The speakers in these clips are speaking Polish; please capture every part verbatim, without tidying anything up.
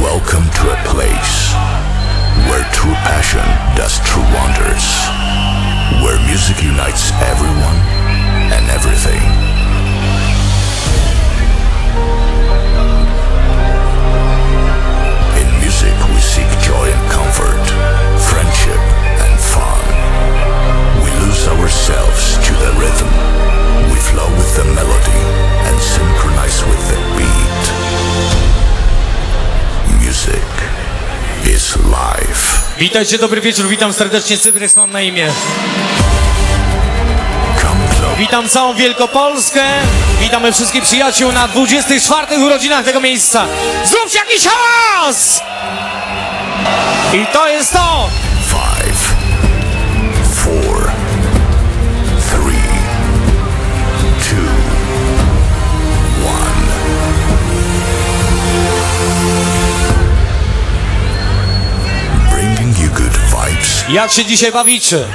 Welcome to a place where true passion does true wonders, where music unites everyone and everything. In music we seek joy and comfort, friendship and fun. We lose ourselves to the rhythm, we flow with the melody and synchronize with the beat. Music is life. Witajcie, dobry wieczór, witam serdecznie, Cybrys mam na imię. Witam całą Wielkopolskę, witamy wszystkich przyjaciół na dwudziestych czwartych urodzinach tego miejsca. Zróbcie jakiś hałas! I to jest to! Five, four, three, two, one. Bringing you good vibes. Jak się dzisiaj bawicie?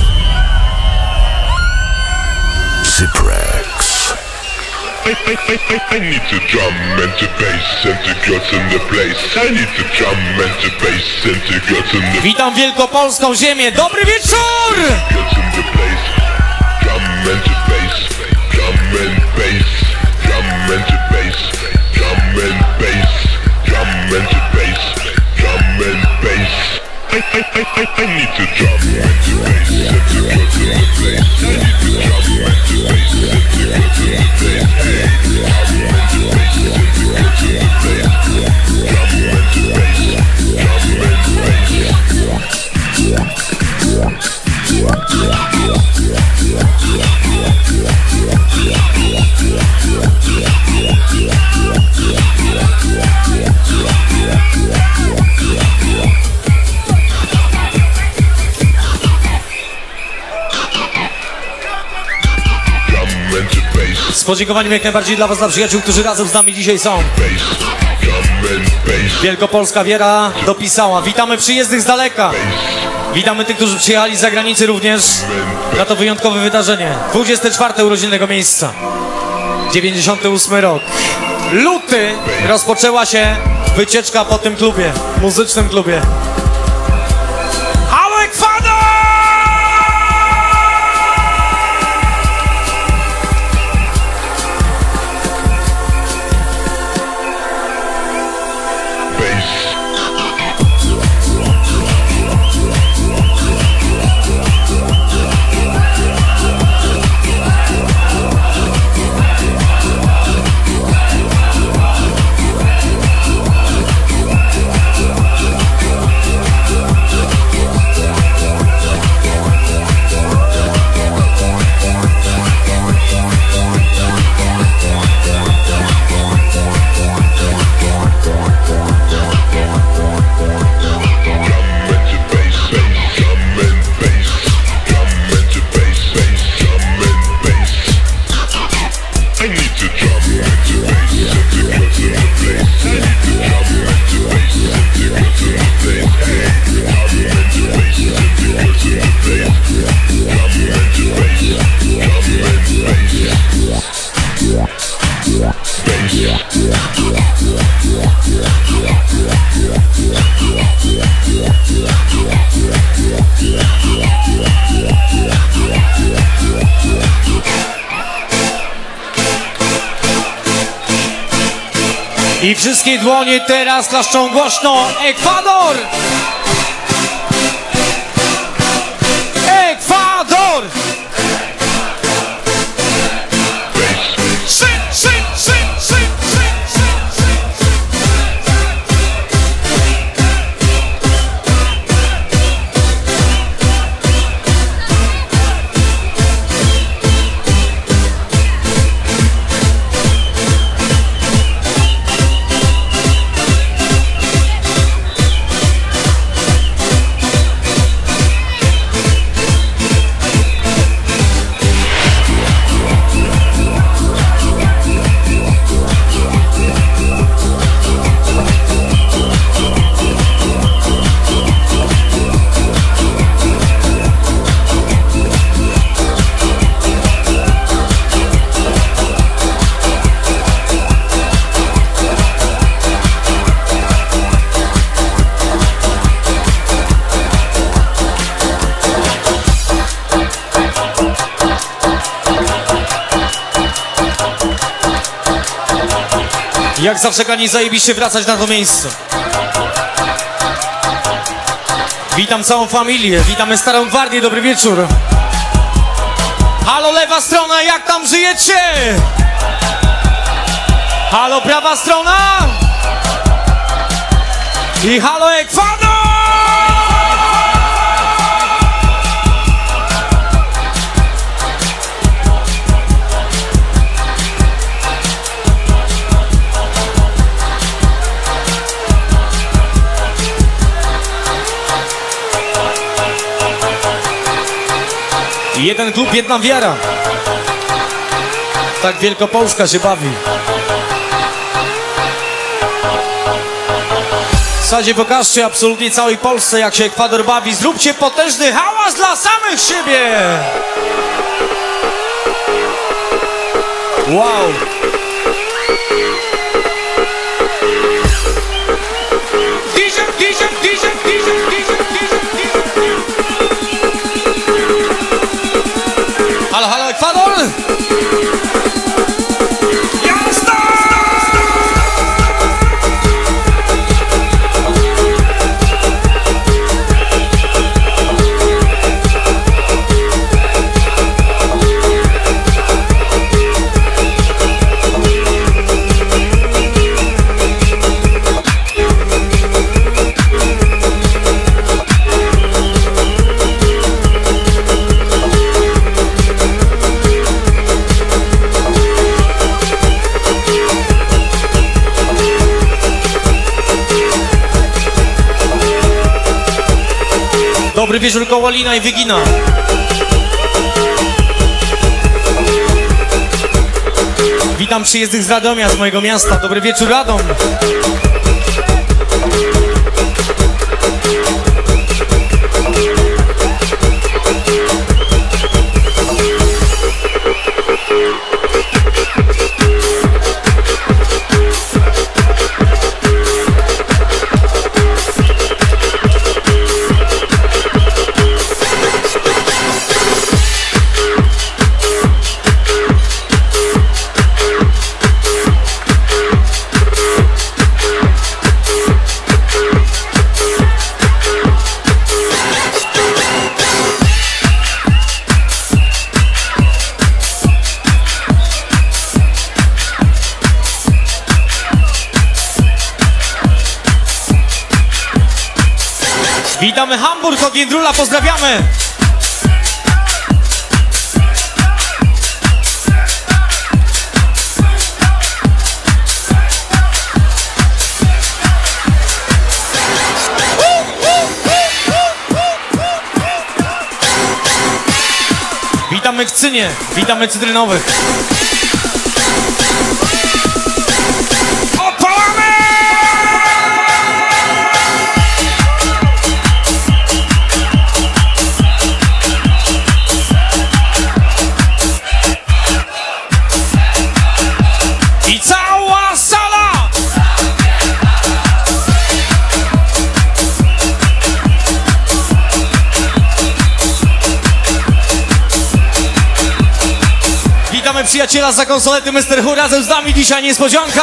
Cyprex. I, I, I, I need to drum and to bass and to girls in the place. I need to drum and to bass and to girls in the Witam Wielkopolską ziemię, dobry wieczór! girls in the place. Drum and to bass, drum and bass, drum and to bass, drum and bass, drum and to bass, drum and bass. I, I, I, I, I need to drum and to bass and to girls in the place. I need to drum and to bass and to girls in the place. Hey, drum and to bass and to girls in the place. Drum and to bass, drum and Z podziękowaniem jak najbardziej dla was, dla przyjaciół, którzy razem z nami dzisiaj są. Wielkopolska Wiera dopisała. Witamy przyjezdnych z daleka. Witamy tych, którzy przyjechali z zagranicy również na to wyjątkowe wydarzenie. dwudzieste czwarte urodziny tego miejsca. dziewięćdziesiąty ósmy rok. Luty rozpoczęła się wycieczka po tym klubie, muzycznym klubie. Halo Ekwador! I wszystkie dłonie teraz klaszczą głośno. Ekwador! Ekwador! Sy, sy, sy, sy, sy, sy. Jak zawsze grani zajebiście wracać na to miejsce. Witam całą familię, witamy Starą Gwardię, dobry wieczór. Halo lewa strona, jak tam żyjecie? Halo prawa strona? I halo Ekwador! Jeden klub, jedna wiara. Tak Wielkopolska się bawi. W zasadzie pokażcie absolutnie całej Polsce, jak się Ekwador bawi. Zróbcie potężny hałas dla samych siebie. Wow. Diesel, diesel, diesel, diesel, diesel, diesel, diesel. Halo, halo, Ekwador! Jazda! Dobry wieczór, Kołalina i Wygina. Witam przyjezdnych z Radomia, z mojego miasta. Dobry wieczór, Radom. Witamy Hamburg od Jędrula, pozdrawiamy! Witamy w Cynie, witamy Cytrynowych. Przyjaciela za konsolety mister Hu razem z nami dzisiaj niespodzianka.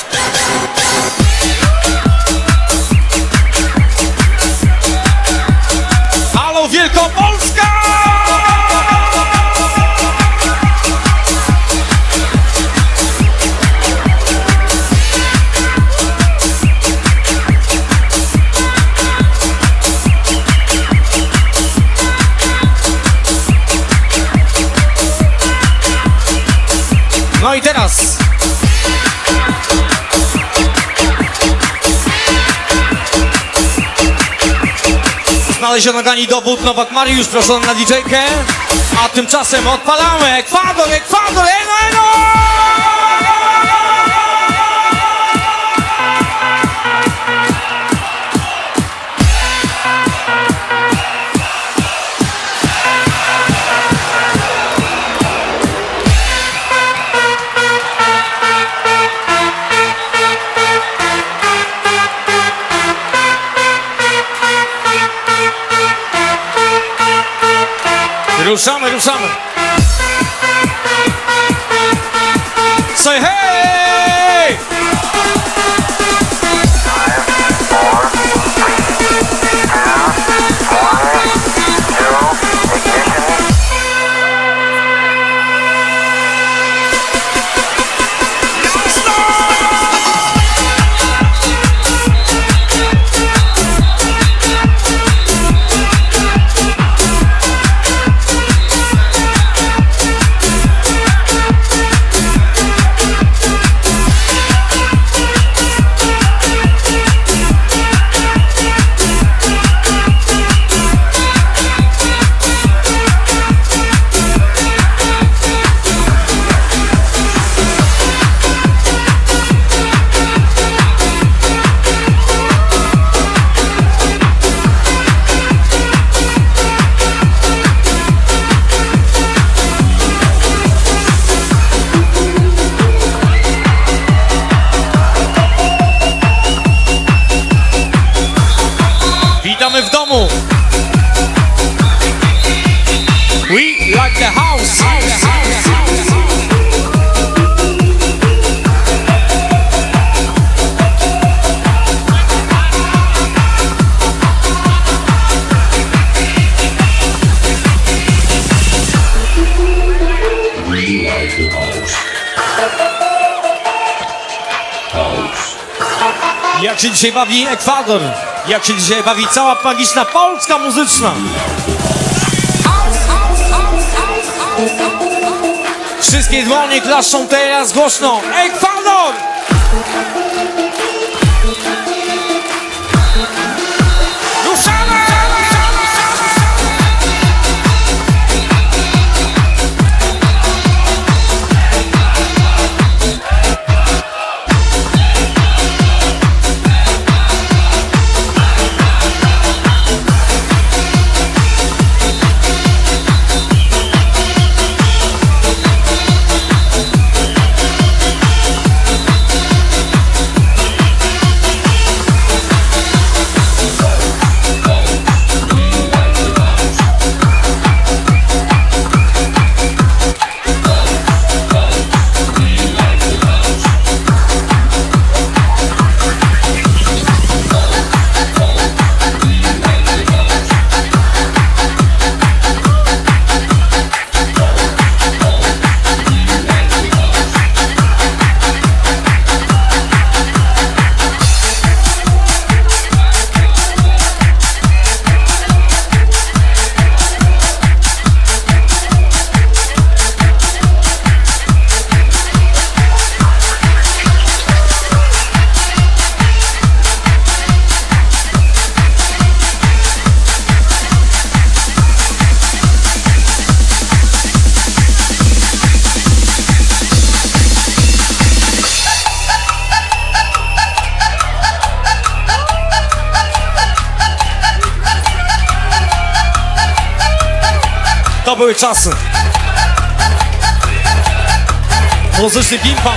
Halo Wielkopolska! No i teraz znaleziono gani dowód, Nowak Mariusz proszony na didżejkę, a tymczasem odpalamy Ekwador, Ekwador, eno, eno! Ruszamy, ruszamy. Say hey! domu. We like the house. Jak się dzisiaj bawi Ekwador? Jak się dzisiaj bawi cała magiczna Polska muzyczna? Wszystkie dłonie klaszczą teraz głośno. Ekwador! Ruszamy! To były czasy. Muzyczny ping-pong.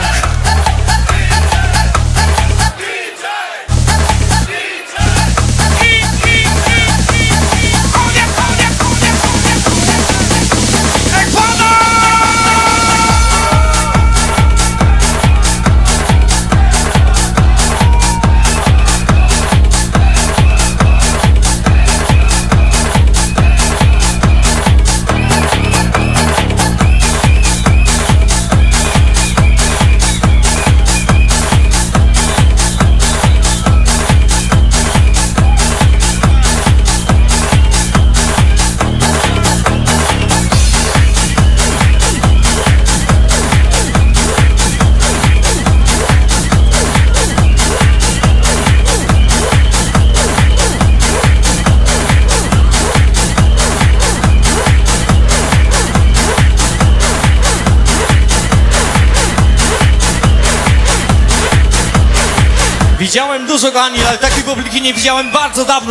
Widziałem dużo, kochani, ale takiej publiki nie widziałem bardzo dawno.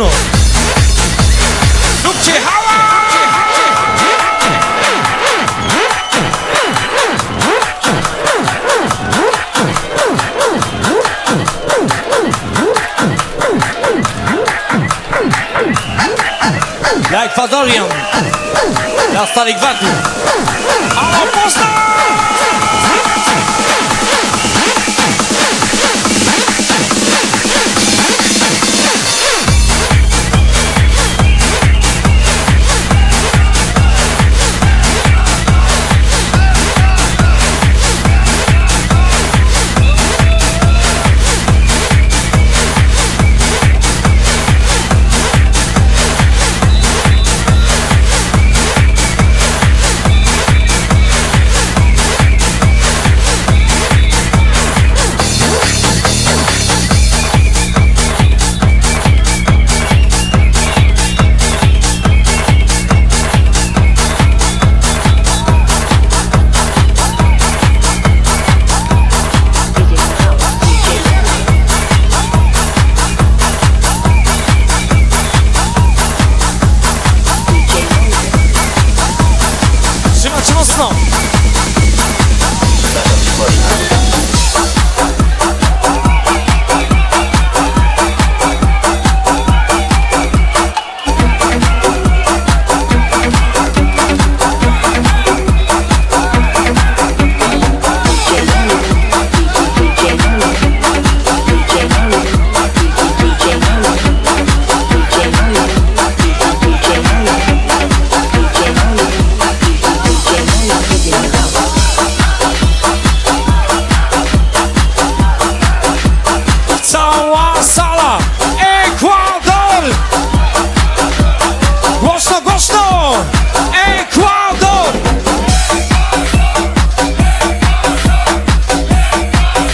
Róbcie hała! Ja Ekwadorian. Ja Stary Gwardii. Halo, Poznań!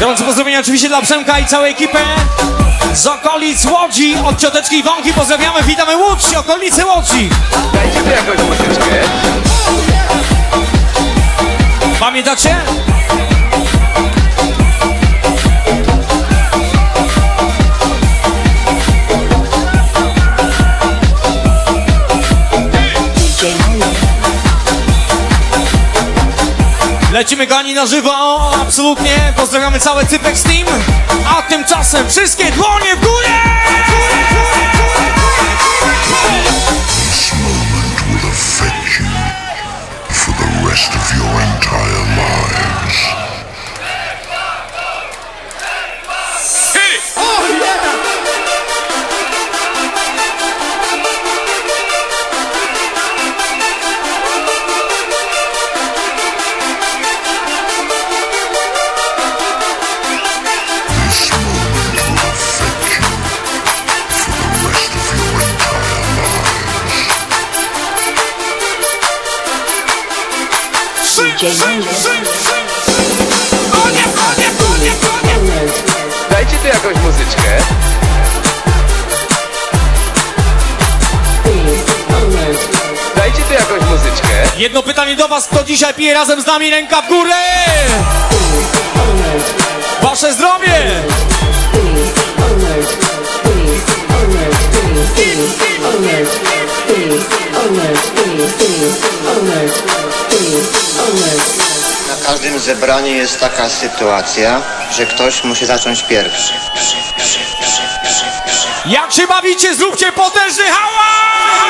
Gorące pozdrowienia oczywiście dla Przemka i całej ekipy z okolic Łodzi, od cioteczki Iwonki pozdrawiamy, witamy Łódź, okolice Łodzi. Dajcie tu jakąś muzyczkę. Pamiętacie? Lecimy kochani na żywo, absolutnie, pozdrawiamy cały Cypex Team, a tymczasem wszystkie dłonie w górę! This moment will affect you for the rest of your entire lives. Dajcie tu jakąś muzyczkę. Dajcie tu jakąś muzyczkę. Jedno pytanie do was, kto dzisiaj pije razem z nami, ręka w górę! Wasze zdrowie! Na każdym zebraniu jest taka sytuacja, że ktoś musi zacząć pierwszy. Jak się bawicie, zróbcie potężny hałas!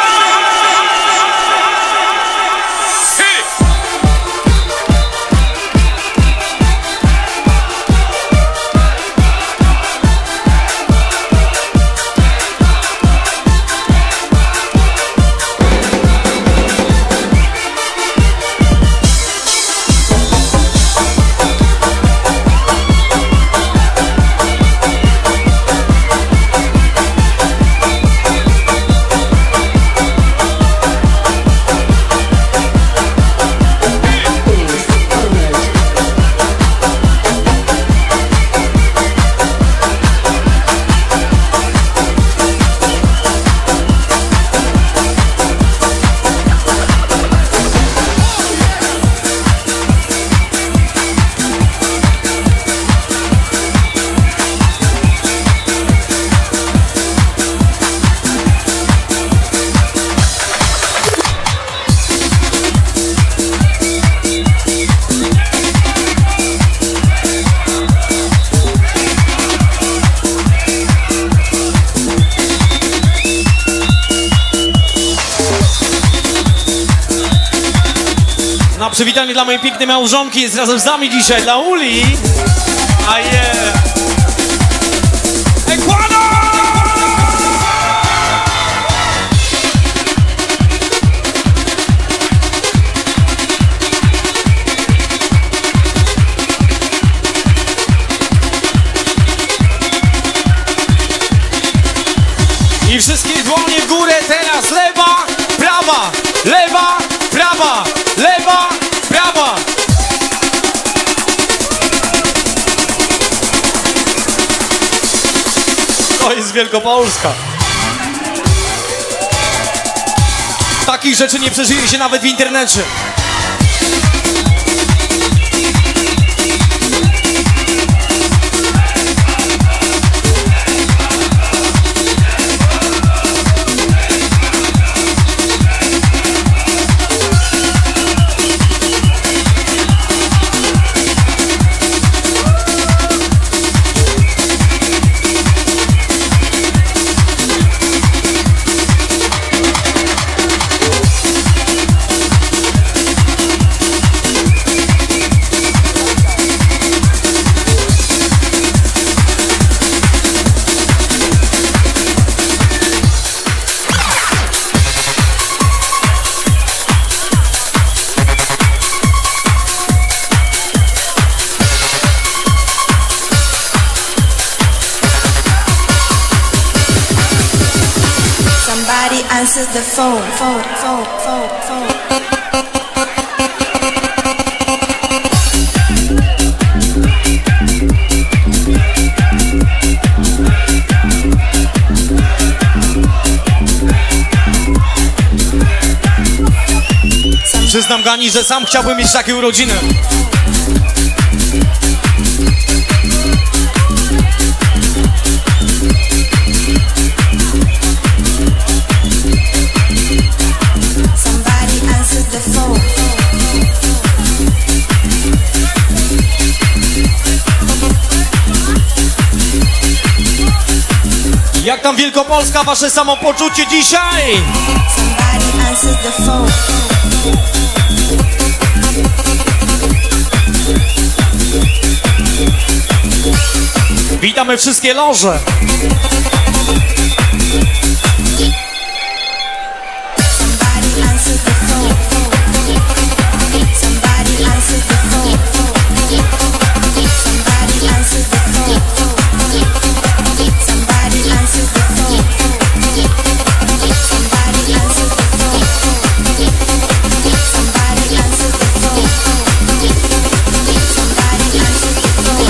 Przywitanie dla mojej pięknej małżonki, jest razem z nami dzisiaj, dla Uli. A je! Yeah. Ekwador! I wszystkie dłonie w górę teraz, lewa, prawa, lewa, prawa, lewa, prawa. To jest Wielkopolska. Takich rzeczy nie przeżyje się nawet w internecie. Answers the phone, phone, phone, phone, phone. przyznam Gani, że sam chciałbym mieć takie urodziny. Somebody answers the phone. Jak tam Wielkopolska, wasze samopoczucie dzisiaj? Somebody answers the phone. Witamy wszystkie loże. Somebody answers the phone. Somebody answers the phone. Somebody answers the phone. Somebody answers the phone. Somebody answers the phone. Somebody answers the phone. Somebody answers the phone.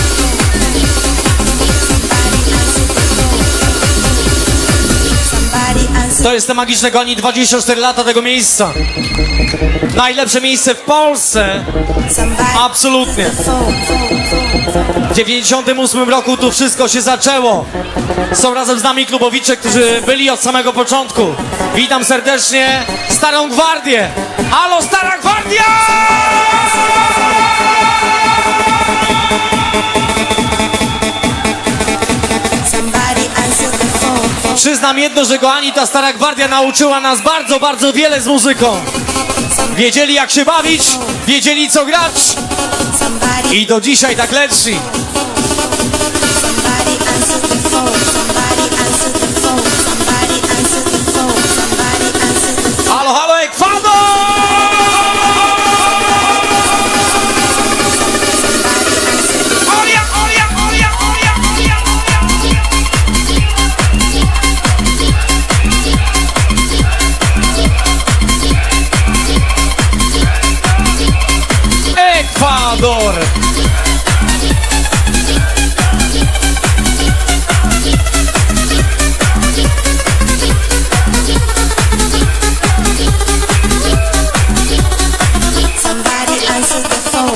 Somebody answers. To jest te magiczne Gani, dwadzieścia cztery lata tego miejsca. Najlepsze miejsce w Polsce. Somebody Absolutnie. answers the phone. W dziewięćdziesiątym ósmym roku tu wszystko się zaczęło. Są razem z nami klubowicze, którzy byli od samego początku. Witam serdecznie Starą Gwardię. Halo, Stara Gwardia! Somebody answers the phone. Przyznam jedno, że kochani, ta Stara Gwardia nauczyła nas bardzo, bardzo wiele z muzyką. Wiedzieli jak się bawić, wiedzieli co grać Somebody, i do dzisiaj tak leci. somebody answers the phone. Somebody answers the phone. Somebody answers the phone. Somebody answers the phone. Halo, halo, Ekwador! Olia, olia, olia, olia, olia, olia. Ekwador! Somebody answers the phone.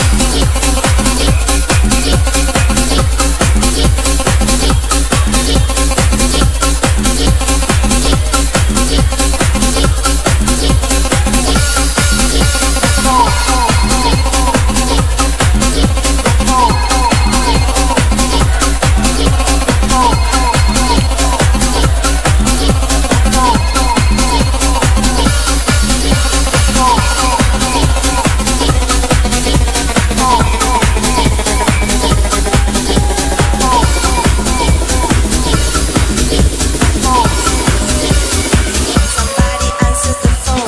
Somebody answers the phone.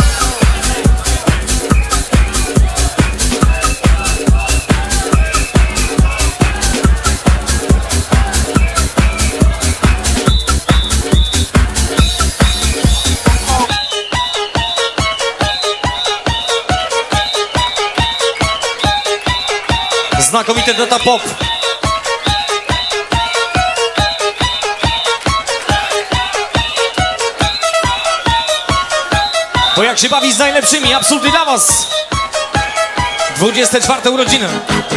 Znakomity data pop. Bo jak się bawić z najlepszymi, absolutnie dla was. dwudzieste czwarte urodziny.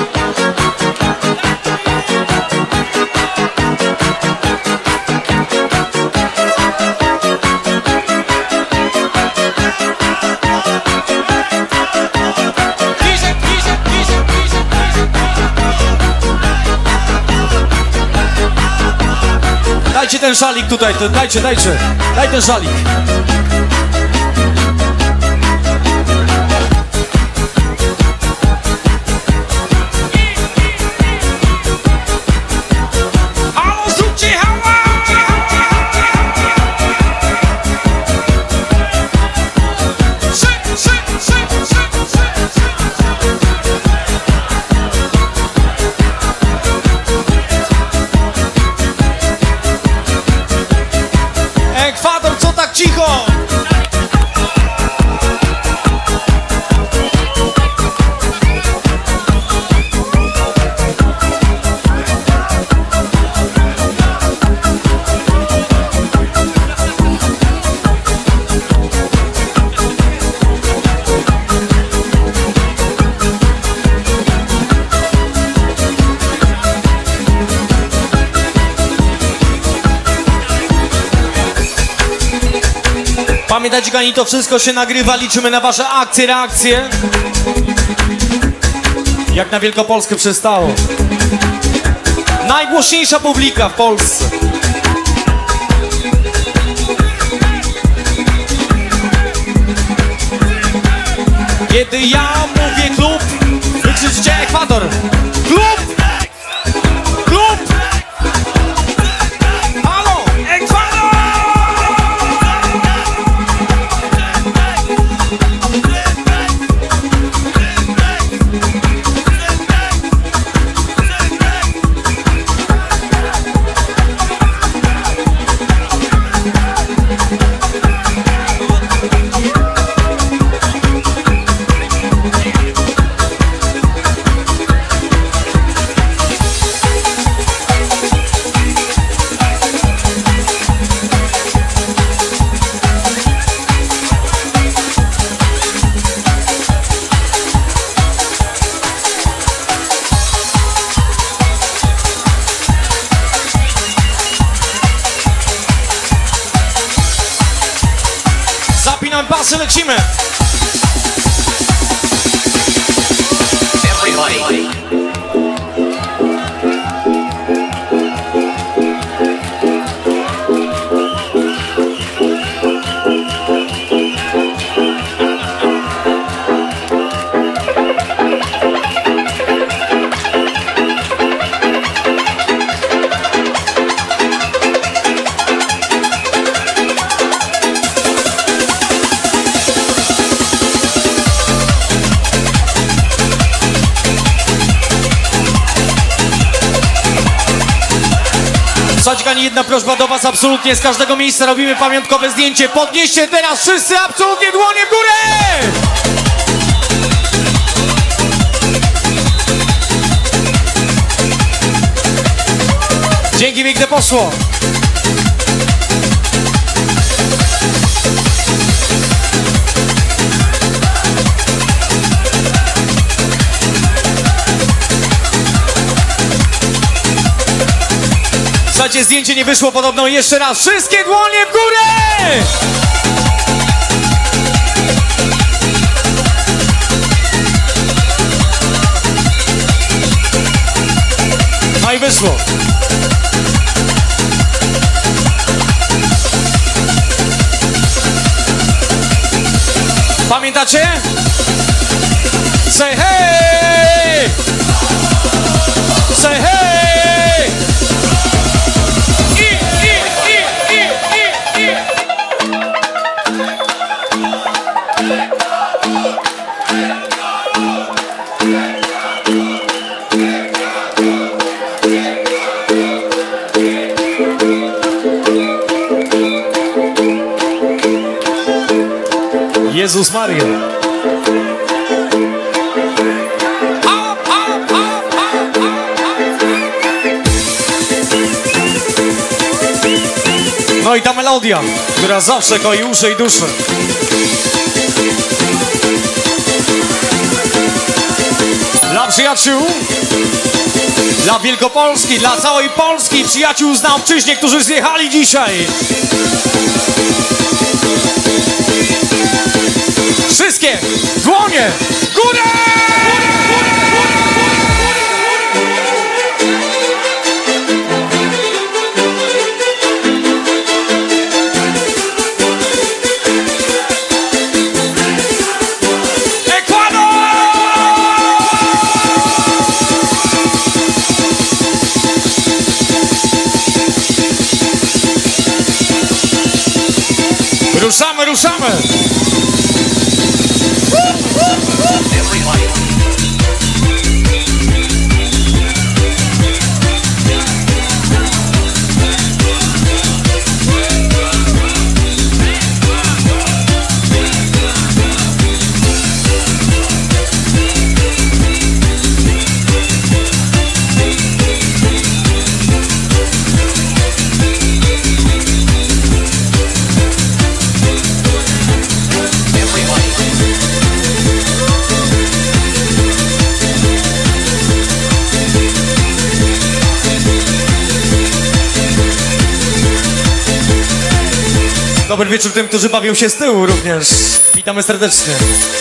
Dajcie ten szalik tutaj, to dajcie, dajcie. Daj ten szalik. Halo, zróbcie hała! Szy, szy, szy, szy, szy. Ekwador, co tak cicho? Pamiętajcie, kochani, to wszystko się nagrywa, liczymy na wasze akcje, reakcje. Jak na Wielkopolskę przystało. Najgłośniejsza publika w Polsce. Kiedy ja mówię klub, wykrzyczcie Ekwador. Klub! Klub! Halo! Ekwador! Zapinam pasy, lecimy! Everybody. Słuchajcie, ani jedna prośba do was, absolutnie z każdego miejsca robimy pamiątkowe zdjęcie. Podnieście teraz wszyscy absolutnie dłonie w górę! Dzięki, piękne poszło. Słuchajcie, zdjęcie nie wyszło podobno, jeszcze raz. Wszystkie dłonie w górę! No i wyszło. Pamiętacie? Say hey! Say hey! Jezus Maria. No i ta melodia, która zawsze koi uszy i duszę. Dla przyjaciół, dla Wielkopolski, dla całej Polski, przyjaciół z Naopczyźnie, którzy zjechali dzisiaj. Wszystkie dłonie w górę! Ekwador! Ruszamy, ruszamy! Dobry wieczór tym, którzy bawią się z tyłu również. Witamy serdecznie.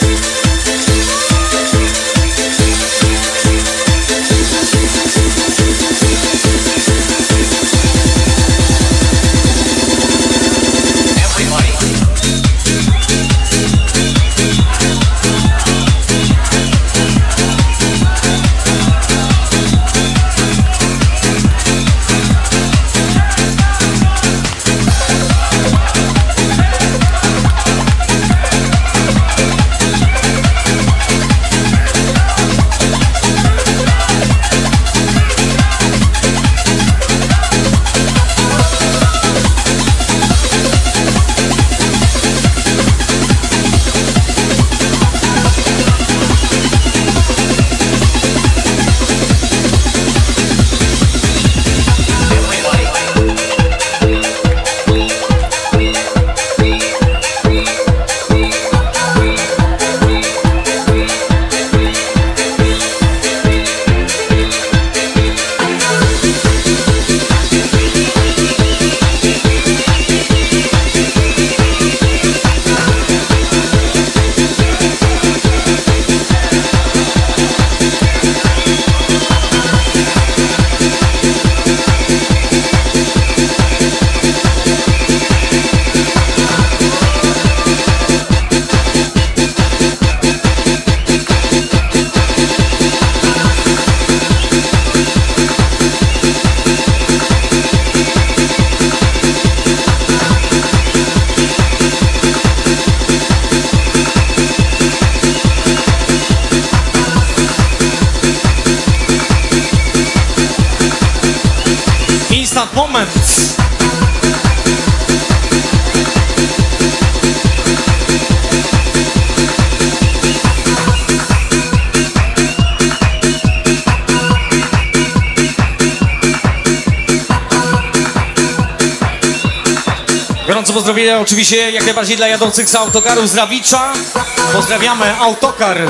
Moment. Gorące pozdrowienia oczywiście jak najbardziej dla jadących z autokarów z Rawicza. Pozdrawiamy autokar.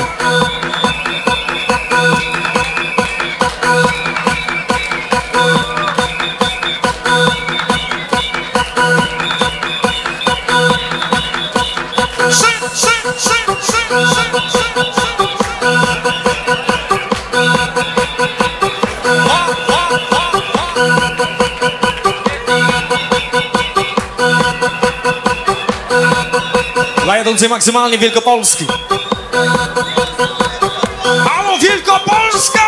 Dla jadącej maksymalnie Wielkopolski. Halo Wielkopolska!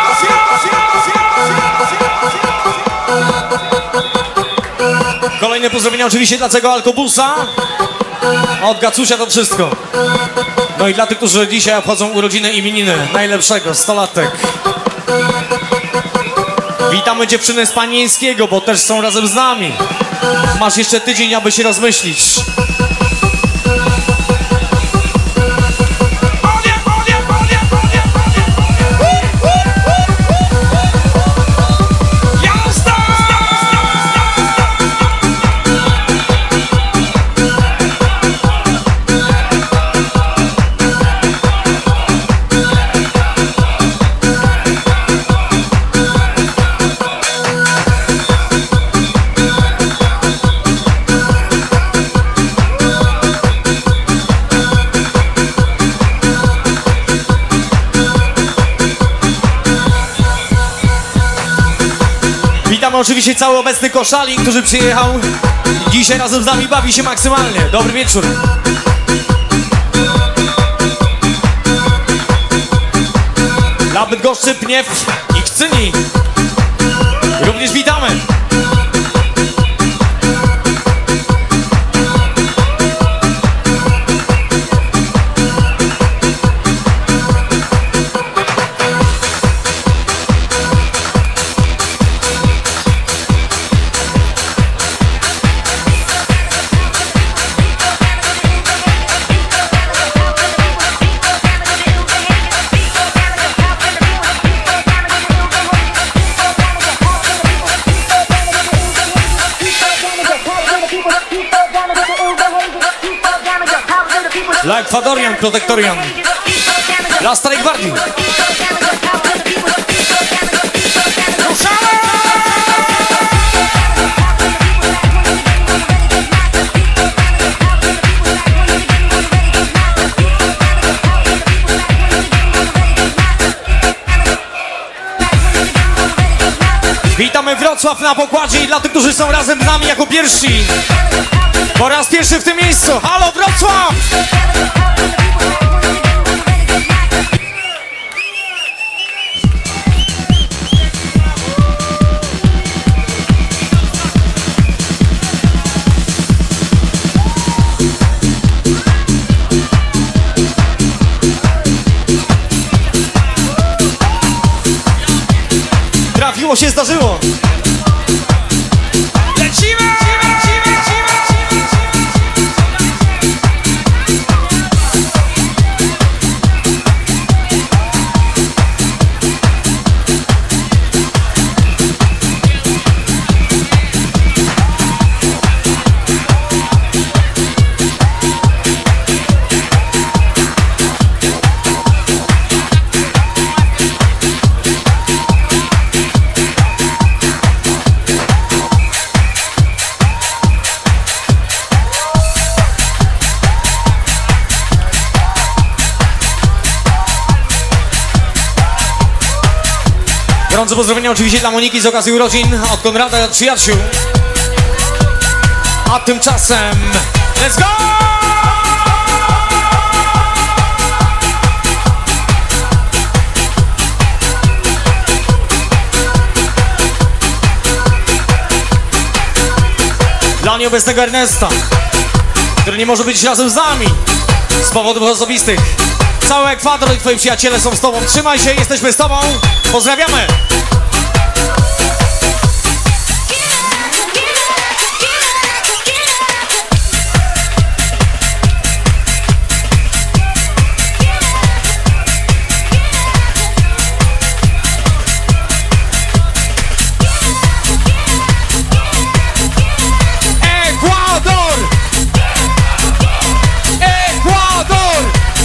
Kolejne pozdrowienia oczywiście dla całego Alkobusa. Od Gacusia to wszystko. No i dla tych, którzy dzisiaj obchodzą urodziny imieniny najlepszego, stolatek. Witamy dziewczyny z Panieńskiego, bo też są razem z nami. Masz jeszcze tydzień, aby się rozmyślić. Witamy oczywiście cały obecny Koszalin, który przyjechał dzisiaj razem z nami, bawi się maksymalnie. Dobry wieczór. Dla Bydgoszczy, Pniew i Kcyni również witamy. Dla Ekwadorian, Protektorian, dla Starej Gwardii. Witamy Wrocław na pokładzie i dla tych, którzy są razem z nami jako pierwsi. Po raz pierwszy w tym miejscu. Halo Wrocław! Trafiło się, zdarzyło. Lecimy! Gorące pozdrowienia oczywiście dla Moniki z okazji urodzin, od Konrada i od przyjaciół. A tymczasem let's go! Dla nieobecnego Ernesta, który nie może być razem z nami z powodów osobistych. Cały Ekwador i twoi przyjaciele są z tobą. Trzymaj się, jesteśmy z tobą. Pozdrawiamy! Ekwador! Ekwador!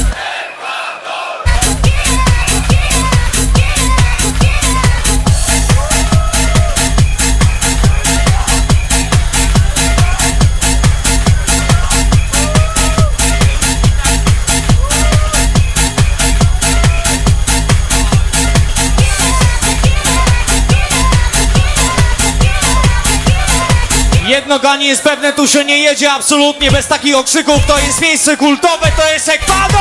Jedno gani jest pewne, tu się nie jedzie absolutnie bez takich okrzyków. To jest miejsce kultowe, to jest Ekwador!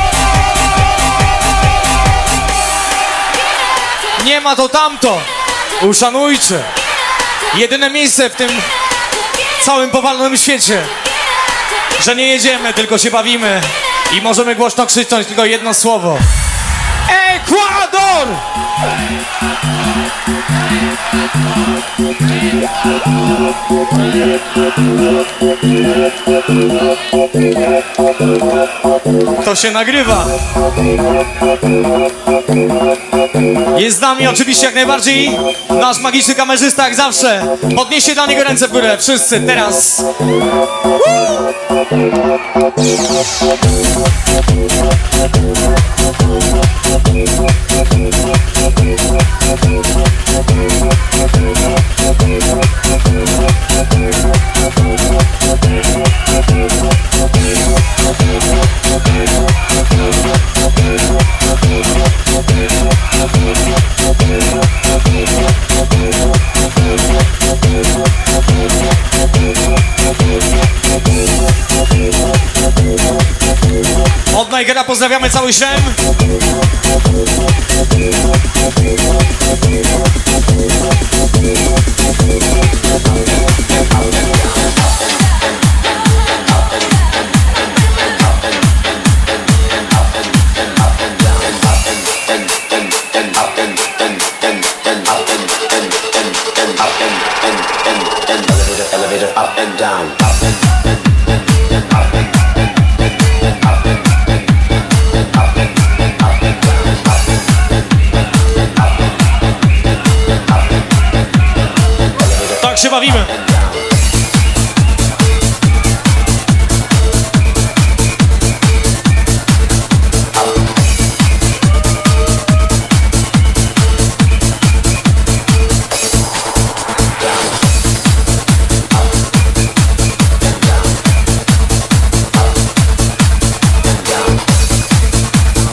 Nie ma to tamto. Uszanujcie. Jedyne miejsce w tym całym powalnym świecie, że nie jedziemy, tylko się bawimy i możemy głośno krzyczeć tylko jedno słowo. Ekwador! To się nagrywa. Jest z nami oczywiście jak najbardziej nasz magiczny kamerzysta, jak zawsze. Podnieście dla niego ręce w górę, wszyscy, teraz. Od Nigera pozdrawiamy cały Śrem. Tak się bawimy.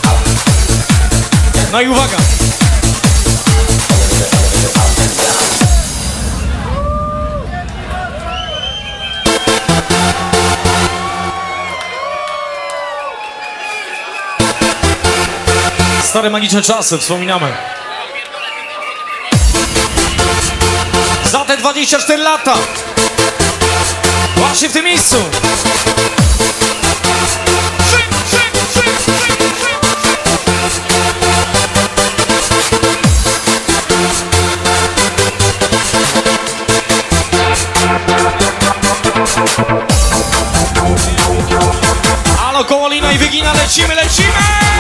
No i uwaga. Stare magiczne czasy, wspominamy. Za te dwadzieścia cztery lata. Właśnie w tym miejscu. Halo, Kołolina i Wygina, lecimy, lecimy!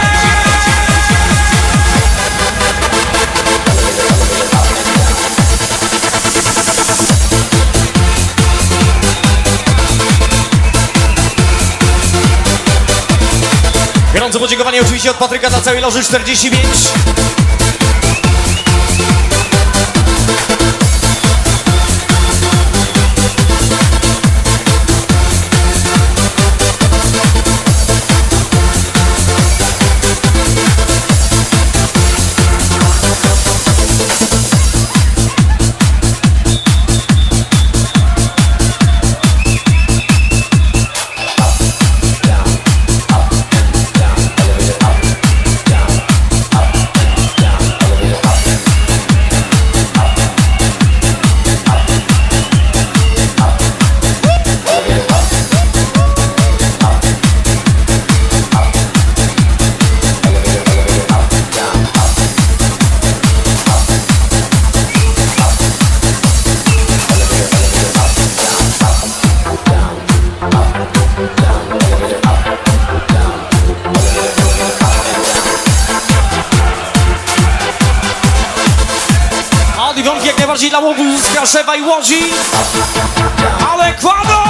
Gorące podziękowanie oczywiście od Patryka dla całej loży czterdzieści pięć. Dla Łobuska, Szewa i Łodzi, ale Ekwador!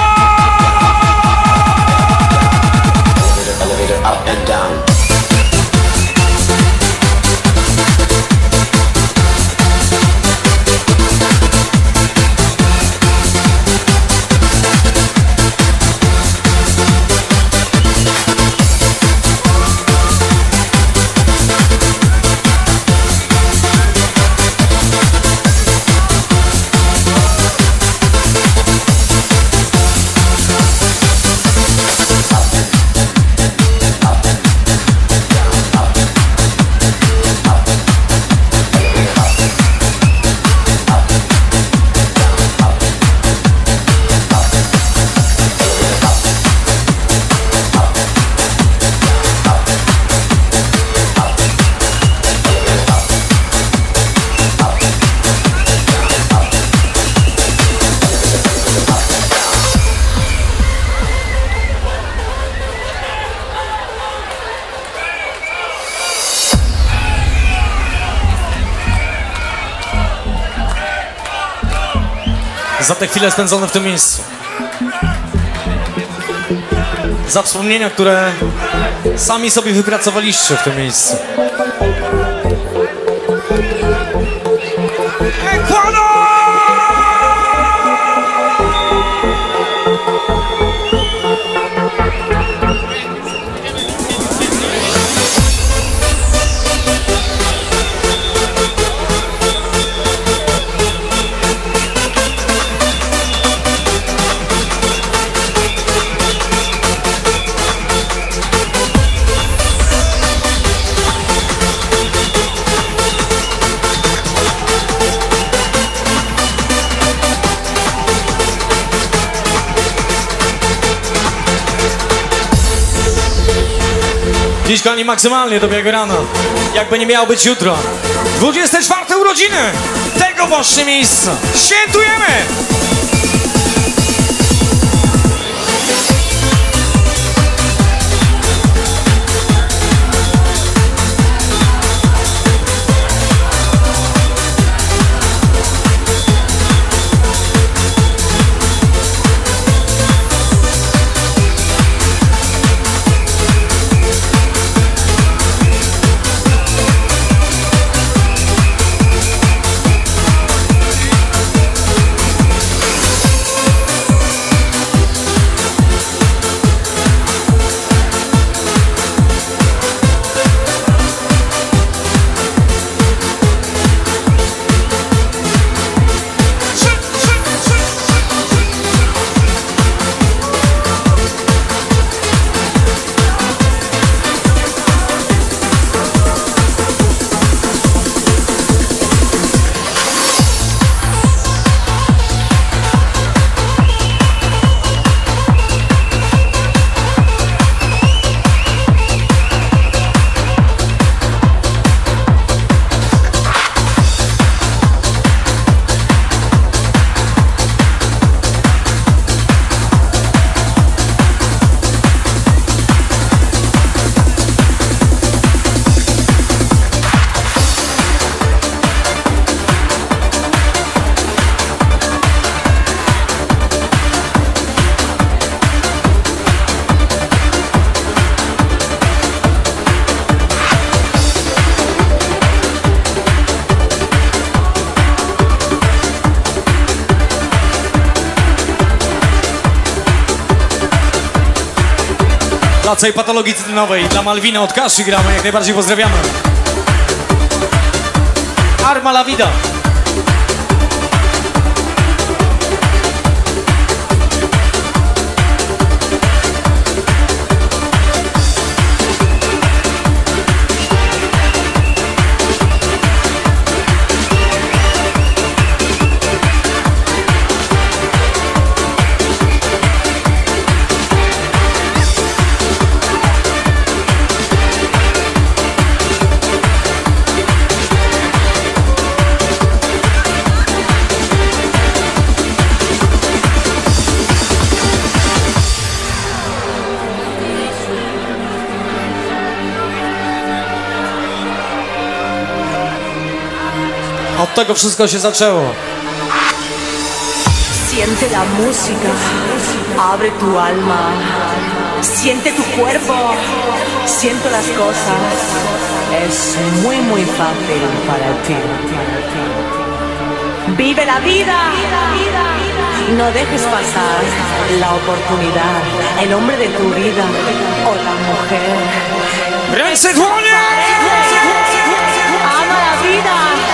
Za te chwile spędzone w tym miejscu. Za wspomnienia, które sami sobie wypracowaliście w tym miejscu. Ekwador! Dziś, kochani, maksymalnie do białego rana. Jakby nie miało być jutro. dwudzieste czwarte urodziny tego właśnie miejsca. Świętujemy! Dla całej patologii tytonowej, dla Malwina od Kaszy gramy, jak najbardziej pozdrawiamy. Arma la vida. Od tego wszystko się zaczęło. Siente la música, abre tu alma, siente tu cuerpo, siento las cosas, es muy muy fácil para ti. Vive la vida, no dejes pasar la oportunidad, el hombre de tu vida o la mujer. Ręce dłonie! Ama la vida.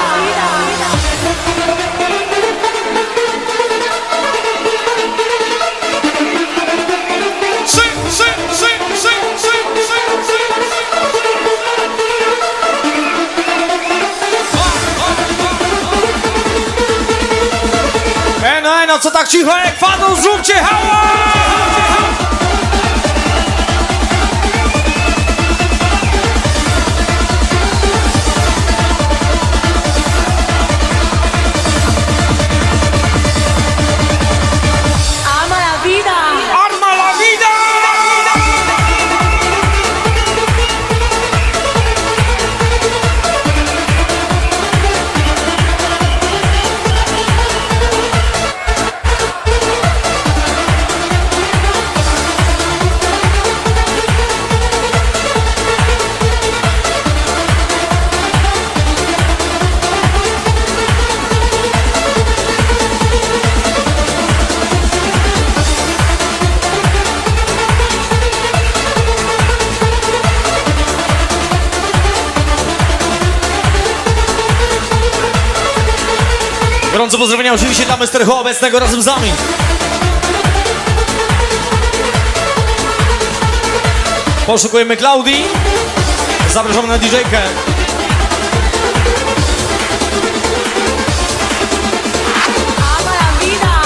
E no, e no, co tak cicho, Ekwador, zróbcie hałas! Ama la vida. Arma la vida! Gorąco pozdrowienia oczywiście dla mister Ho obecnego razem z nami. Poszukujemy Klaudii. Zapraszamy na didżejkę. Ama la vida.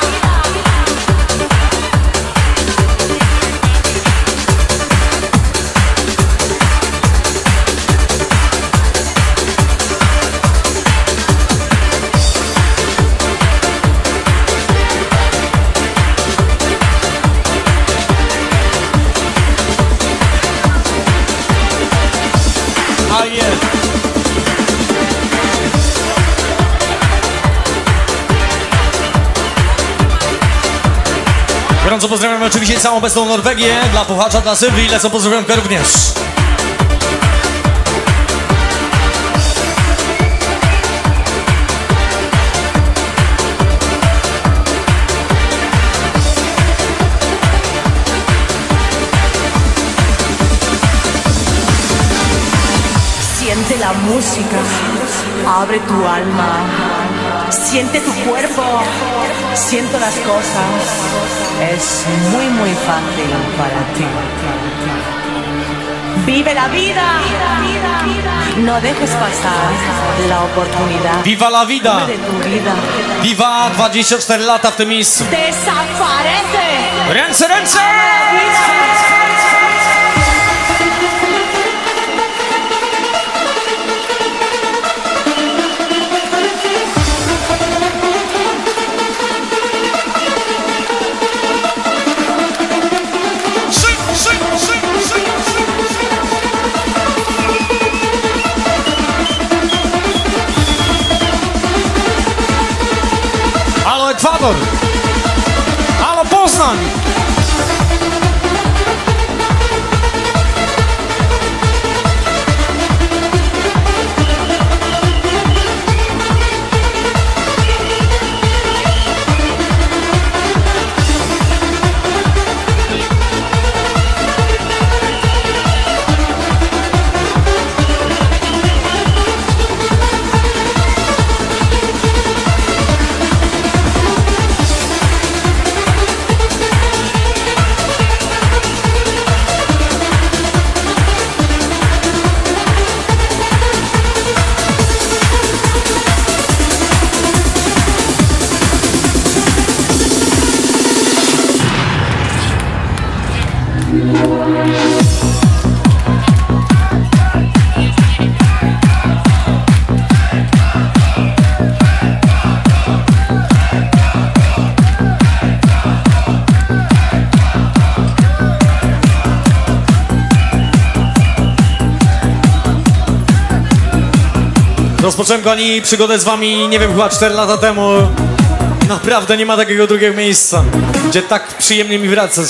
A jest. Gorąco pozdrawiam oczywiście całą obecną Norwegię, dla Puchacza, dla Sylwii, lecą pozdrowionkę również. Siente la música, abre tu alma, siente tu cuerpo, siento las cosas, es muy muy fácil para ti. Vive la vida, no dejes pasar la oportunidad. Viva la vida! De tu vida. Viva dwadzieścia cztery lata w tym miejscu. Desaparece. Ręce, ręce! Halo Ekwador! Halo Poznań! Rozpocząłem kochani przygodę z wami, nie wiem, chyba cztery lata temu. Naprawdę nie ma takiego drugiego miejsca, gdzie tak przyjemnie mi wracać.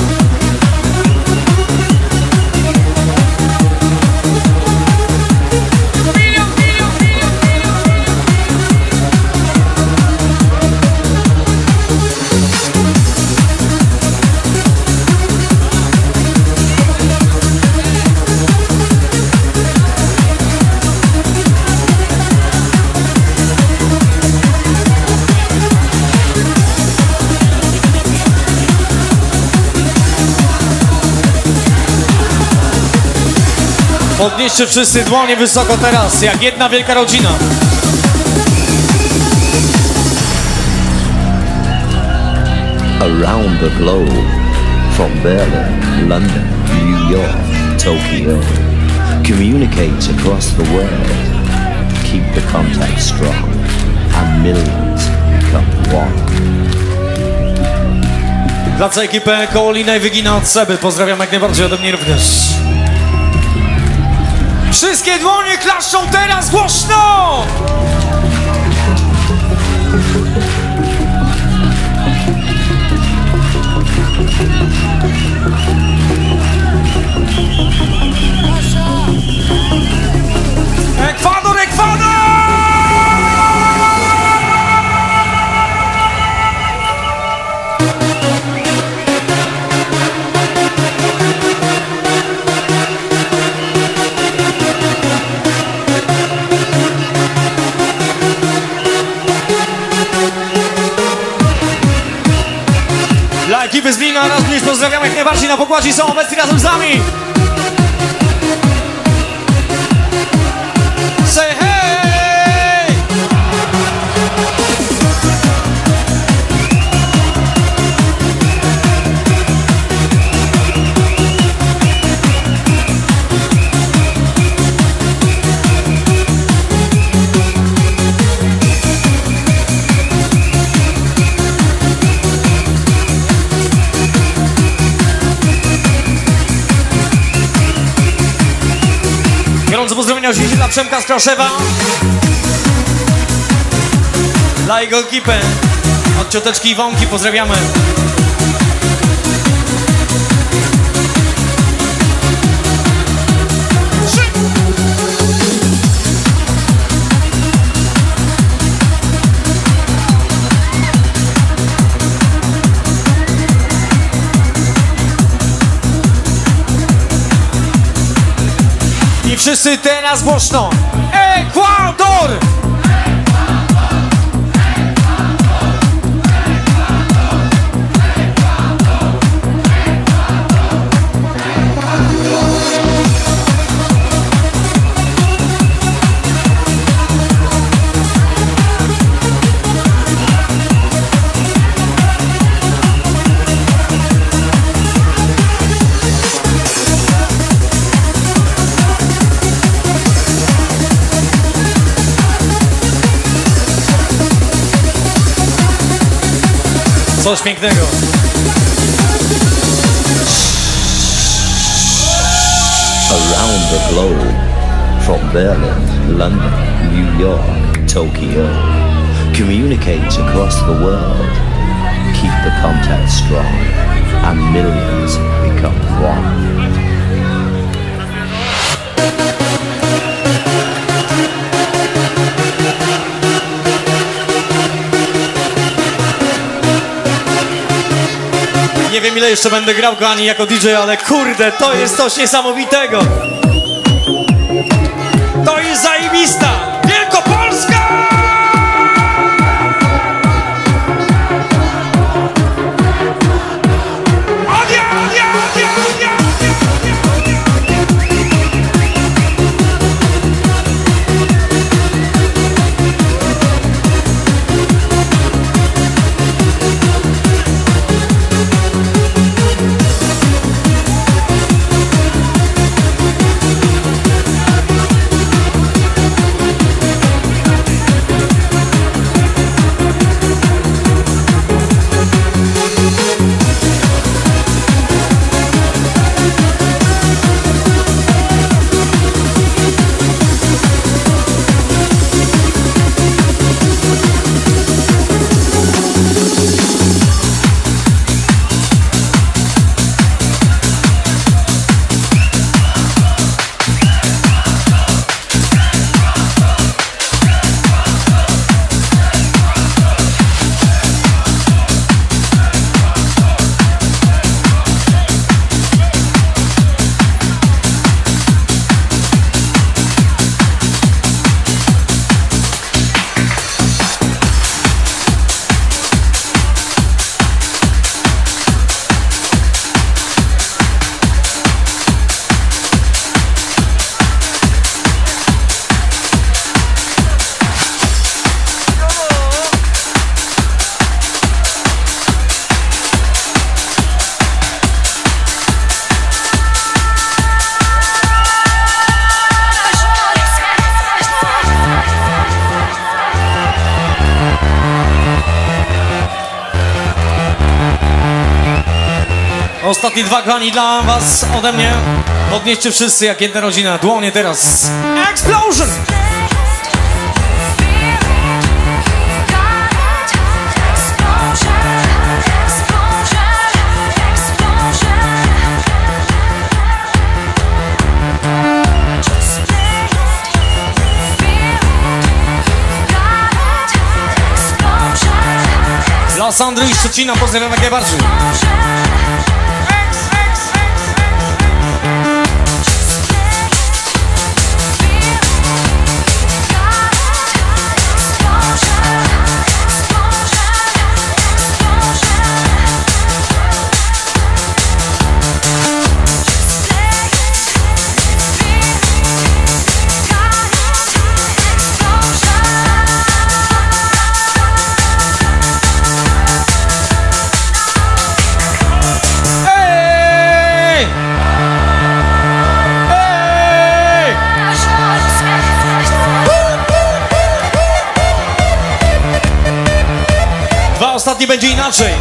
Podnieście wszyscy dłonie wysoko teraz, jak jedna wielka rodzina. Around the globe, from Berlin, London, New York, Tokyo, communicate across the world, keep the contact strong, and millions become one. Dla całej ekipy Kołolina i Wygina od Seby, pozdrawiam jak najbardziej ode mnie również. Wszystkie dłonie klaszczą teraz głośno! Ekwador, Ekwador! Dla ekipy z Blina raz mniej pozdrawiam jak najbardziej na pokładzie, są obecni razem z nami. Say hey! Gorące pozdrowienia oczywiście dla Przemka z Kraszewa, dla jego ekipy, od cioteczki Iwonki pozdrawiamy. I wszyscy teraz głośno. Ekwador! Coś pięknego. Around the globe, from Berlin, London, New York, Tokyo, communicate across the world, keep the contact strong, and millions become one. Nie wiem ile jeszcze będę grał kochani jako D J, ale kurde, to jest coś niesamowitego. To jest zajebista Wielkopolska! Odia, odia, odia, odia, Ostatnie dwa kochani dla was ode mnie. Podnieście wszyscy jak jedna rodzina. Dłonie teraz. Explosion! Dla Sandry i Szczecina pozdrawiam jak najbardziej. Ostatni będzie inaczej.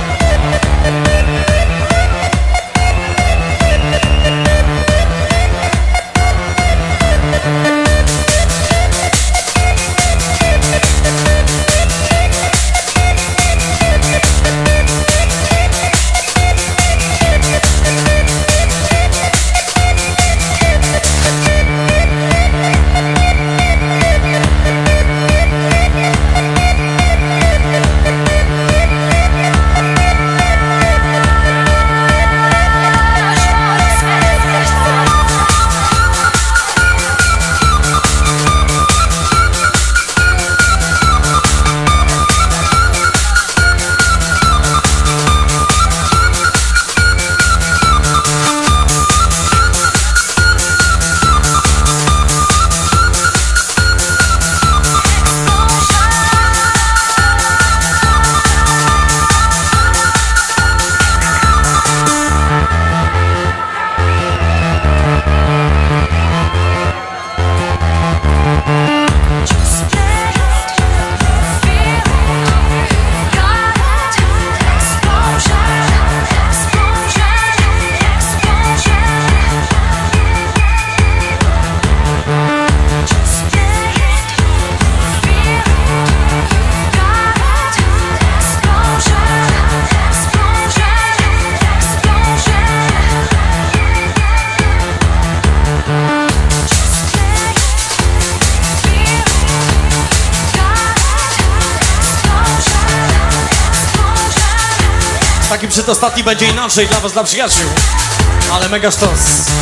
Taki przedostatni będzie inaczej dla was, dla przyjaciół. Ale mega sztos.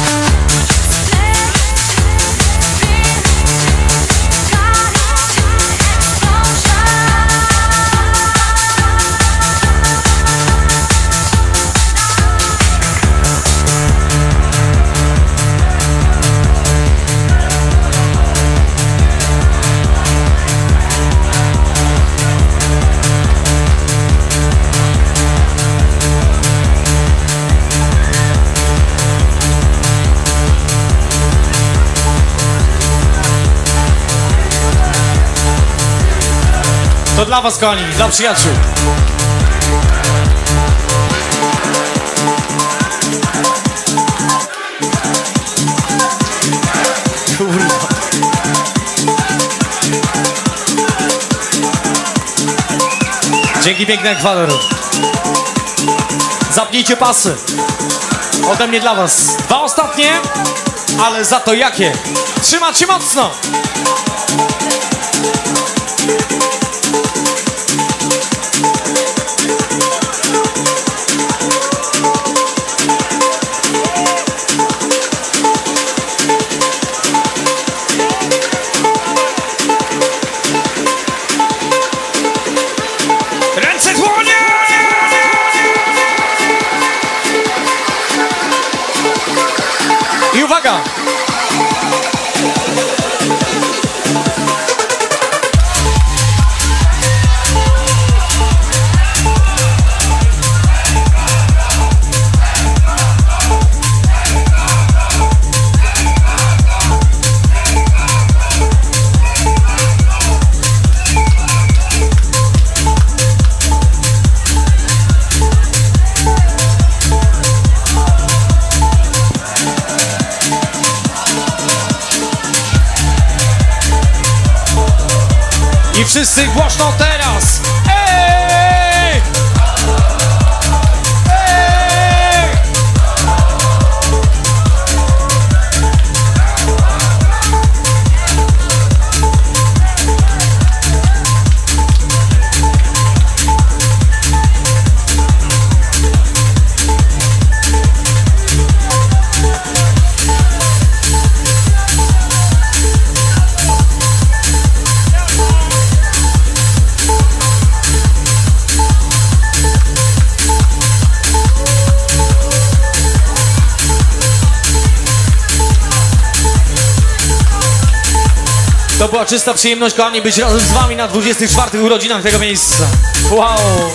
To dla was, kochani, dla przyjaciół. Kurwa. Dzięki piękny Ekwador. Zapnijcie pasy. Ode mnie dla was. Dwa ostatnie, ale za to jakie? Trzymać się mocno. Ręce dłonie! I uwaga! Wszyscy głośno teraz! Ej! Ej! To była czysta przyjemność, kochani, być razem z wami na dwudziestych czwartych urodzinach tego miejsca. Wow!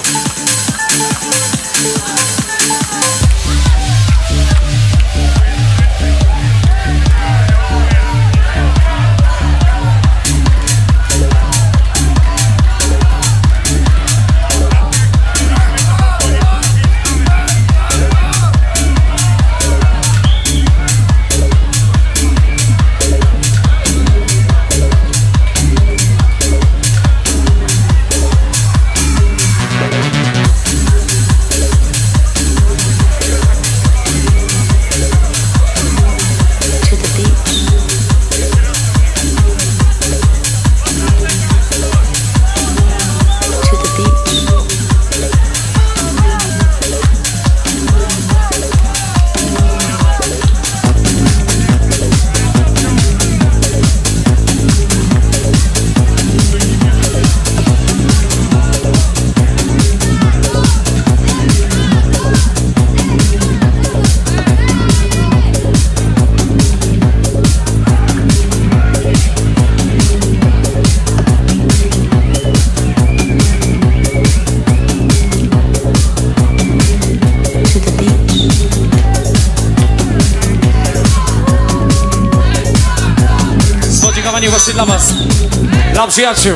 Właśnie dla was, dla przyjaciół.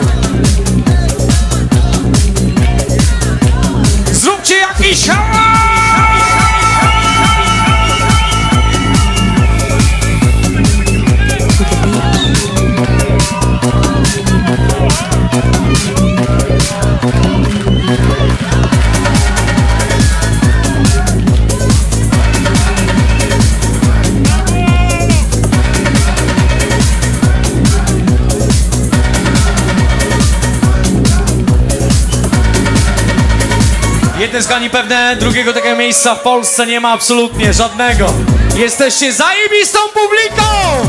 Zróbcie jakiś Jedne zgani pewne, drugiego takiego miejsca w Polsce nie ma absolutnie żadnego. Jesteście zajebistą publiką!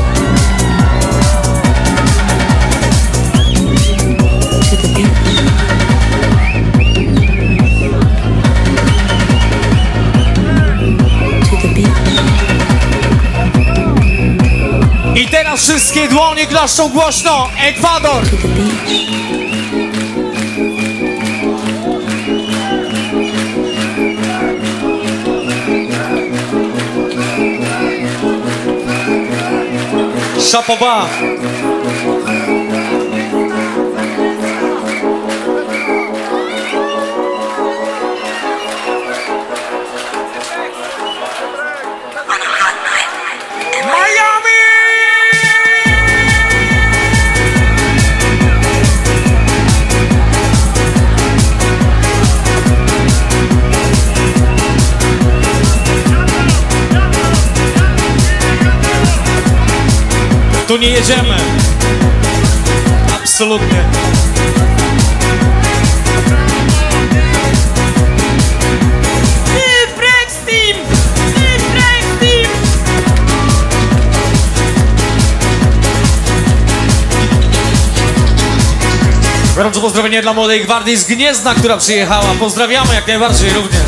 I teraz wszystkie dłonie klaszczą głośno. Ekwador! Szapoba! Tu nie jedziemy. Absolutnie. Gorące pozdrowienie dla Młodej Gwardii z Gniezna, która przyjechała. Pozdrawiamy jak najbardziej również.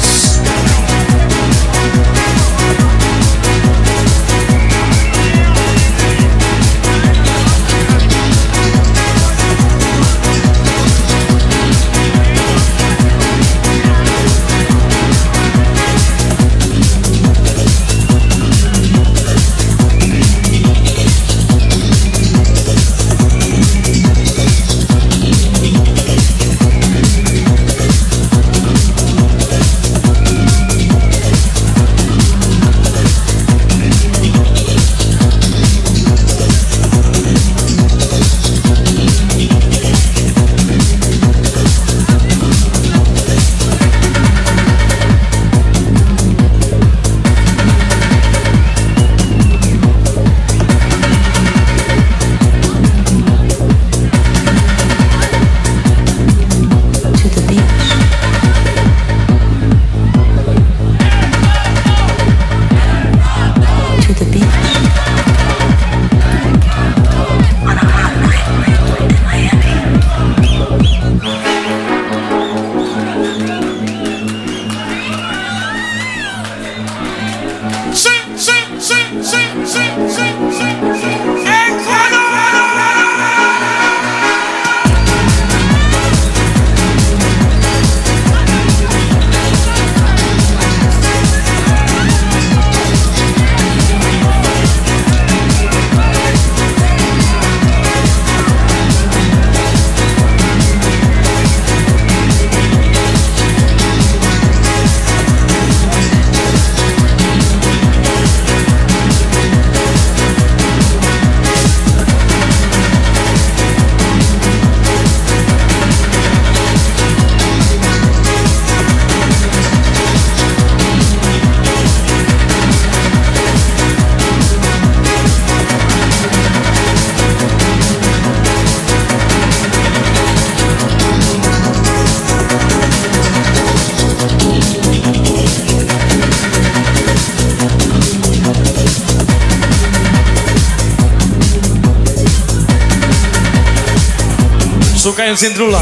Szukając Jędrula.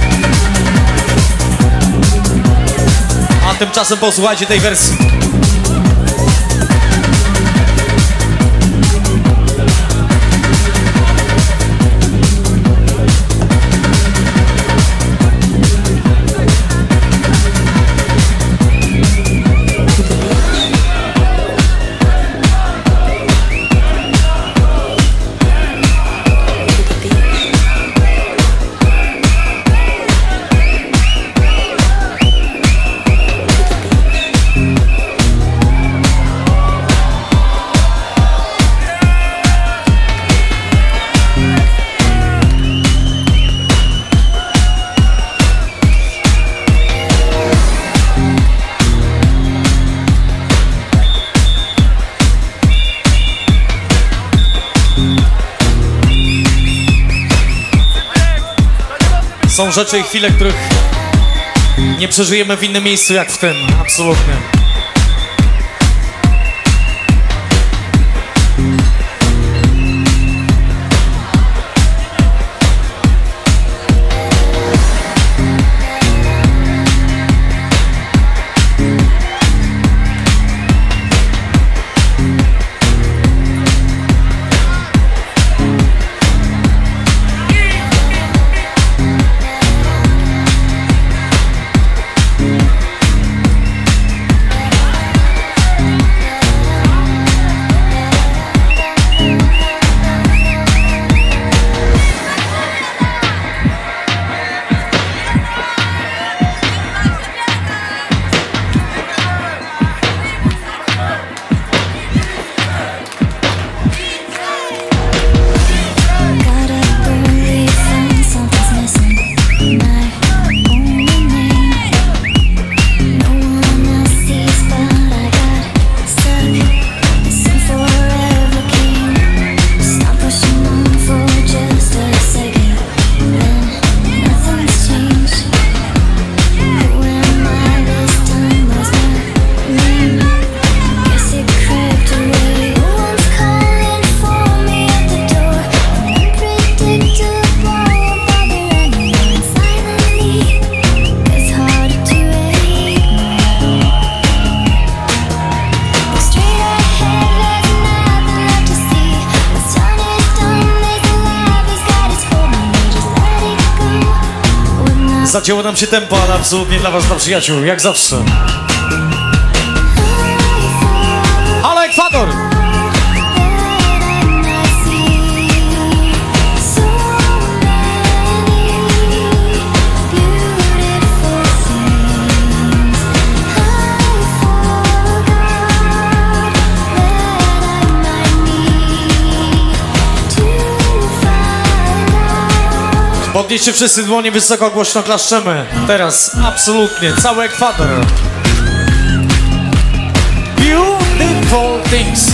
A tymczasem posłuchajcie tej wersji. Są rzeczy i chwile, których nie przeżyjemy w innym miejscu jak w tym, absolutnie. Zacięło nam się tempo, ale absolutnie dla was, dla przyjaciół, jak zawsze. Halo Ekwador! Podnieście wszyscy dłonie wysoko, głośno klaszczemy. Teraz absolutnie cały Ekwador. Beautiful things.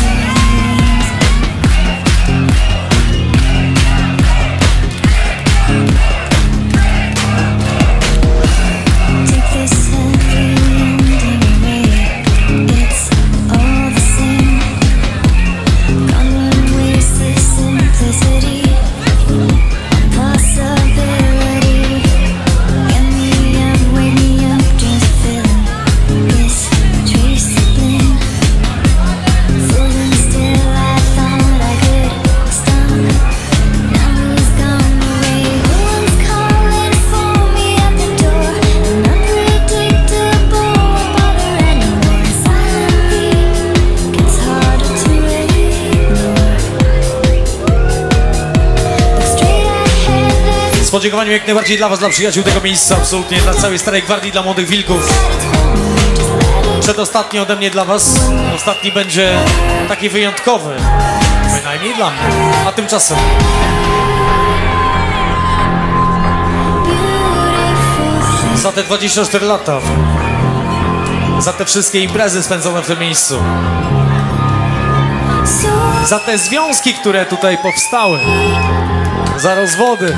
Z podziękowaniem jak najbardziej dla was, dla przyjaciół tego miejsca, absolutnie dla całej Starej Gwardii, dla Młodych Wilków. Przedostatni ode mnie dla was, ostatni będzie taki wyjątkowy, bynajmniej dla mnie, a tymczasem za te dwadzieścia cztery lata, za te wszystkie imprezy spędzone w tym miejscu, za te związki, które tutaj powstały, za rozwody,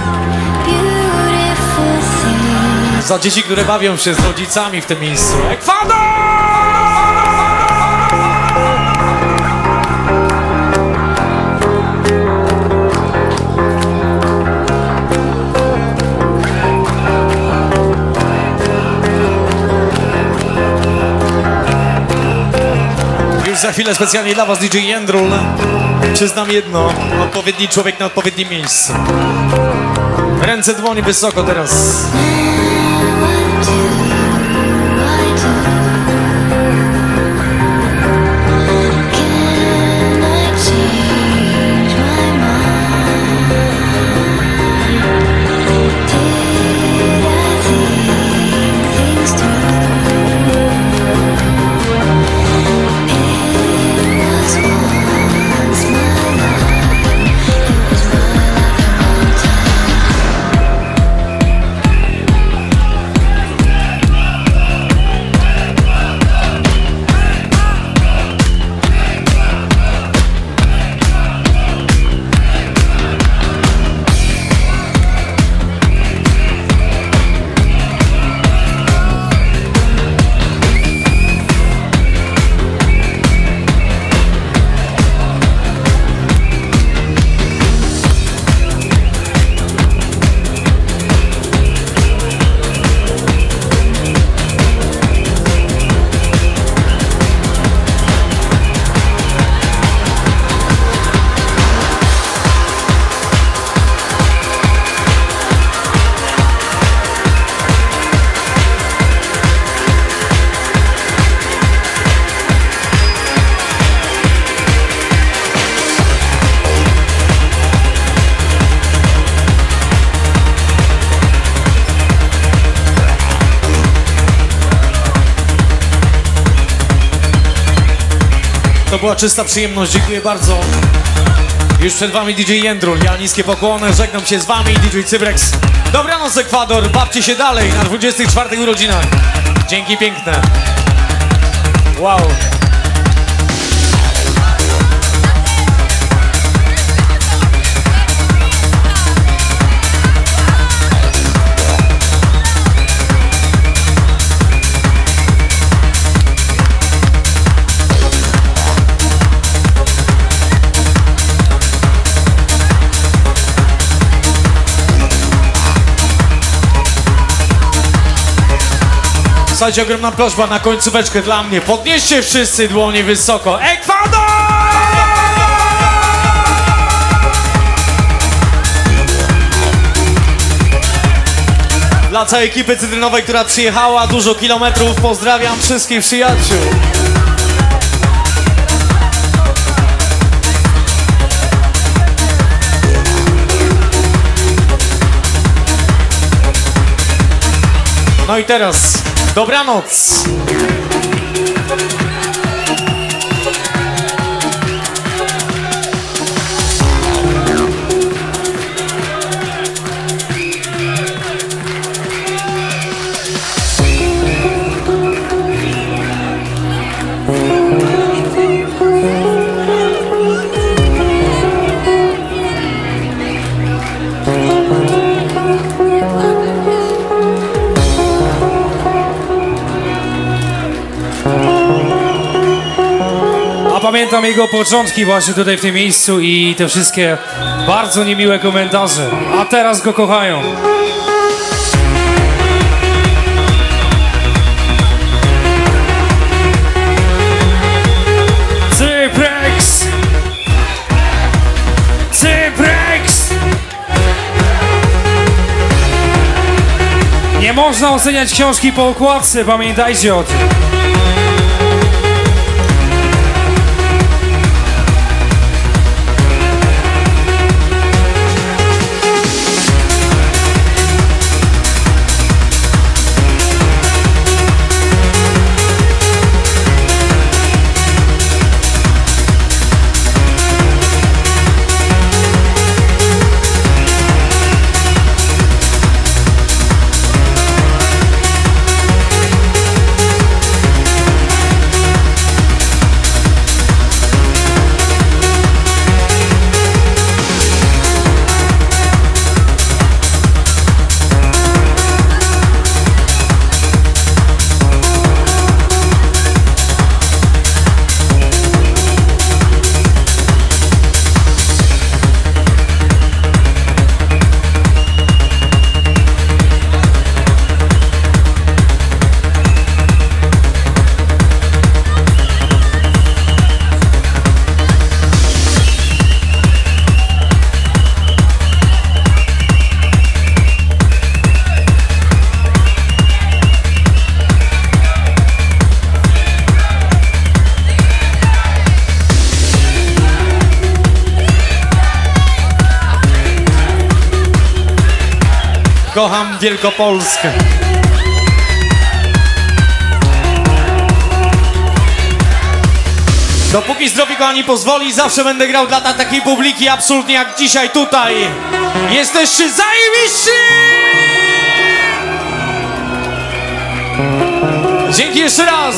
za dzieci, które bawią się z rodzicami w tym miejscu. Ekwador! za chwilę specjalnie dla was D J Jędrul. Przyznam jedno, odpowiedni człowiek na odpowiednim miejscu. Ręce, dłonie wysoko teraz. To była czysta przyjemność, dziękuję bardzo. Już przed wami D J Jędrul, ja niskie pokłony, żegnam się z wami, D J Cybrex. Dobranoc Ekwador, bawcie się dalej na dwudziestych czwartych urodzinach. Dzięki piękne. Wow. Słuchajcie, ogromna prośba na końcóweczkę dla mnie. Podnieście wszyscy dłonie wysoko. Ekwador! Dla całej ekipy cytrynowej, która przyjechała dużo kilometrów, pozdrawiam wszystkich przyjaciół. No i teraz dobranoc! Pamiętam jego początki właśnie tutaj w tym miejscu i te wszystkie bardzo niemiłe komentarze. A teraz go kochają. Cyprex! Cyprex! Nie można oceniać książki po okładce, pamiętajcie o tym. kocham Wielkopolskę. Dopóki zdrowie, kochani, pozwoli, zawsze będę grał dla ta takiej publiki, absolutnie jak dzisiaj tutaj. Jesteście zajebiści! Dzięki jeszcze raz!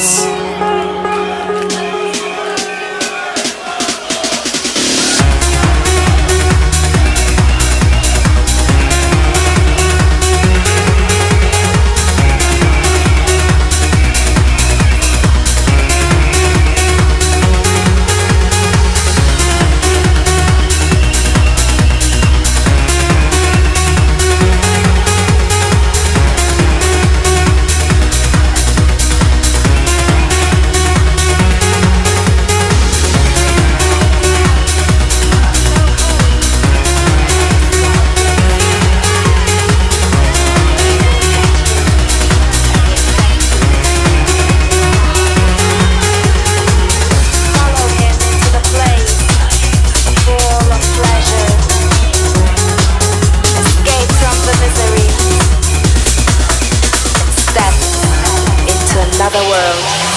Another world.